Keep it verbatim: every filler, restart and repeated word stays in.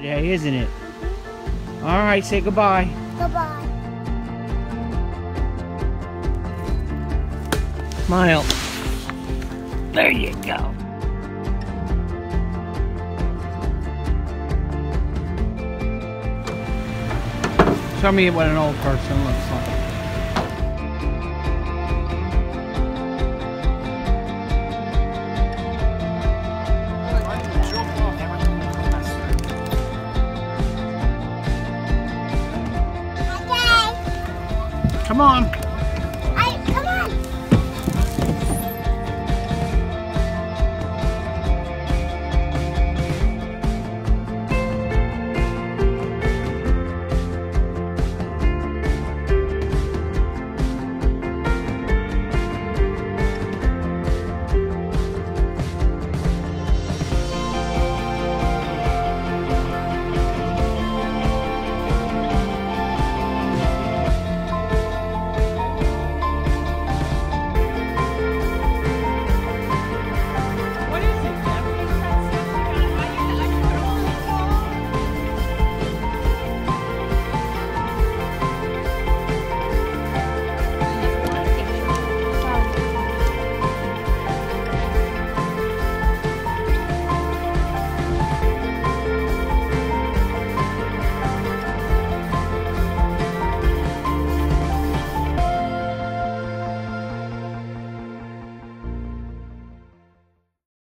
today, isn't it? All right, say goodbye. Goodbye. Smile. There you go. Show me what an old person looks like. Come on.